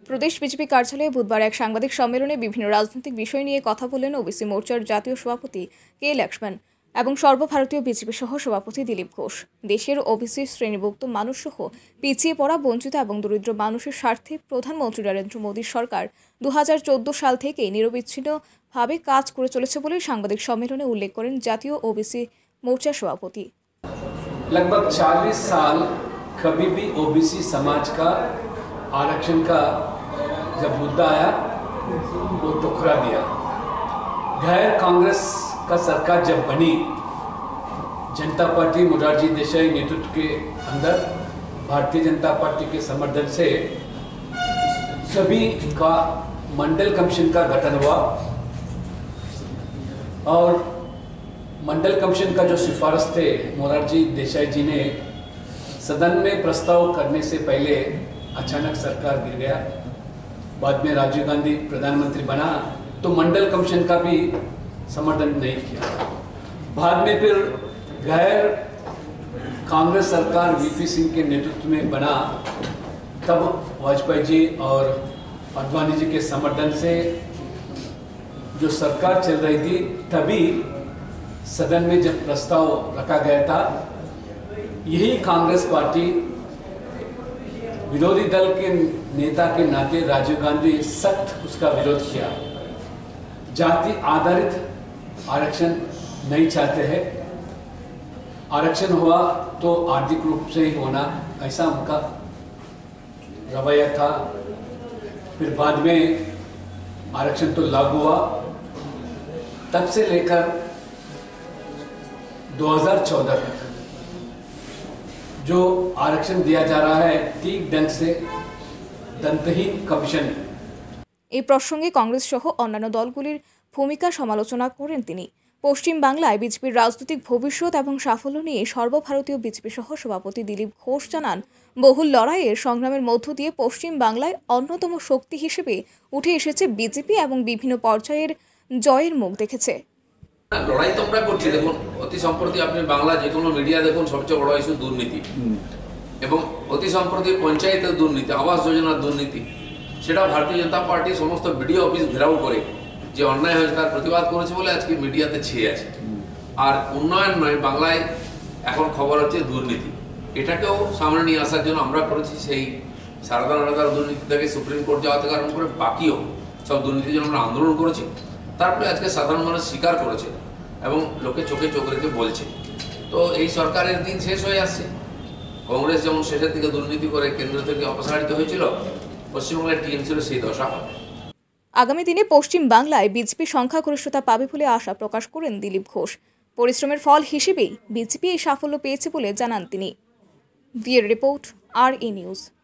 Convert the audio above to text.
প্রদেশ BJP কার্যালয়ে বুধবার এক সাংবাদিক সম্মেলনে বিভিন্ন রাজনৈতিক বিষয় নিয়ে কথা বললেন ওবিসি মোর্চার জাতীয় সভাপতি কে লক্ষ্মণ এবং সর্বভারতীয় বিজেপি সহ সভাপতি দিলীপ ঘোষ। দেশের ওবিসি শ্রেণীভুক্ত মানুষ সহ পিছিয়ে পড়া, বঞ্চিত এবং দরিদ্র মানুষের স্বার্থে প্রধানমন্ত্রী নরেন্দ্র মোদীর সরকার 2014 সাল থেকে নিরবিচ্ছিন্নভাবে কাজ করে চলেছে বলে সাংবাদিক সম্মেলনে উল্লেখ করেন জাতীয় ওবিসি মোর্চার सभापति। लगभग 40 साल कभी भी ओबीसी समाज का आरक्षण का जब मुद्दा आया वो ठुकरा दिया। गैर कांग्रेस का सरकार जब बनी, जनता पार्टी मोरारजी देसाई नेतृत्व के अंदर भारतीय जनता पार्टी के समर्थन से सभी का मंडल कमीशन का गठन हुआ और मंडल कमीशन का जो सिफारिश थे मोरारजी देसाई जी ने सदन में प्रस्ताव करने से पहले अचानक सरकार गिर गया। बाद में राजीव गांधी प्रधानमंत्री बना तो मंडल कमीशन का भी समर्थन नहीं किया। बाद में फिर गैर कांग्रेस सरकार वीपी सिंह के नेतृत्व में बना, तब वाजपेयी जी और अडवाणी जी के समर्थन से जो सरकार चल रही थी, तभी सदन में जब प्रस्ताव रखा गया था, यही कांग्रेस पार्टी विरोधी दल के नेता के नाते राजीव गांधी सख्त उसका विरोध किया। जाति आधारित आरक्षण नहीं चाहते हैं, आरक्षण हुआ तो आर्थिक रूप से ही होना, ऐसा उनका रवैया था। फिर बाद में आरक्षण तो लागू हुआ। तब से लेकर 2014 तक जो आरक्षण दिया जा रहा है ठीक ढंग से दंतहीन कमीशन। এই প্রসঙ্গে কংগ্রেস সহ অন্যান্য দলগুলির ভূমিকা সমালোচনা করেন তিনি। পশ্চিম বাংলায় বিজেপির রাজনৈতিক ভবিষ্যৎ এবং সাফল্য নিয়ে সর্বভারতীয় বিজেপি সহ সভাপতি দিলীপ ঘোষ জানান, বহু লড়াইয়ের সংগ্রামের মধ্য দিয়ে পশ্চিম বাংলায় অন্যতম শক্তি হিসেবে উঠে এসেছে বিজেপি এবং বিভিন্ন পর্যায়ের জয়ের মুখ দেখেছে। লড়াই তো আমরা করছি। দেখুন, অতি সম্প্রতি আপনি বাংলা যে কোনো মিডিয়া দেখুন, সবচেয়ে বড় ইস্যু দুর্নীতি এবং অতি সম্প্রতি পঞ্চায়েতের দুর্নীতি, আবাস যোজনার দুর্নীতি। সেটা ভারতীয় জনতা পার্টি সমস্ত বিডিও অফিস ঘেরাও করে যে অন্যায় হয়েছে তার প্রতিবাদ করেছে বলে আজকে মিডিয়াতে ছেয়ে আছে। আর উন্নয়ন নয়, বাংলায় এখন খবর হচ্ছে দুর্নীতি। এটাকেও সামনে নিয়ে আসার জন্য আমরা করেছি সেই সারদার দুর্নীতি থেকে সুপ্রিম কোর্ট যাওয়া থেকে আরম্ভ করে বাকিও সব দুর্নীতির জন্য আমরা আন্দোলন করেছি। তারপরে আজকে সাধারণ মানুষ স্বীকার করেছে এবং লোকে চোখে চোখ রেখে বলছে। তো এই সরকারের দিন শেষ হয়ে আসছে। কংগ্রেস যেমন শেষের দিকে দুর্নীতি করে কেন্দ্র থেকে অপসারিত হয়েছিল, পশ্চিমবাংলায় টিএমসির সেই দশা হবে। আগামী দিনে পশ্চিম বাংলায় বিজেপি সংখ্যাগরিষ্ঠতা পাবে বলে আশা প্রকাশ করেন দিলীপ ঘোষ। পরিশ্রমের ফল হিসেবেই বিজেপি এই সাফল্য পেয়েছে বলে জানান তিনি। ভিএর রিপোর্ট, RE নিউজ।